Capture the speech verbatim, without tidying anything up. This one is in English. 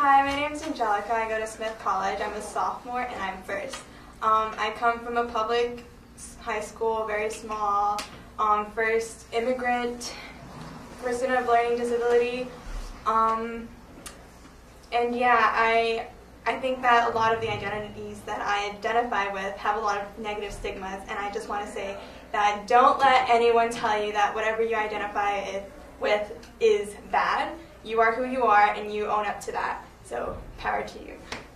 Hi, my name is Angelica. I go to Smith College. I'm a sophomore and I'm first. Um, I come from a public high school, very small, um, first immigrant, person of learning disability. Um, and yeah, I, I think that a lot of the identities that I identify with have a lot of negative stigmas, and I just want to say that don't let anyone tell you that whatever you identify with is bad. You are who you are, and you own up to that. So, power to you.